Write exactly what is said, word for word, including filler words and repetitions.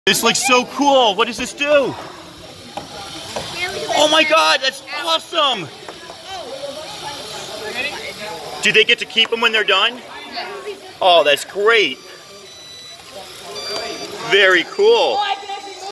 This looks so cool. What does this do? Oh my God, that's awesome. Do they get to keep them when they're done? Oh, that's great. Very cool.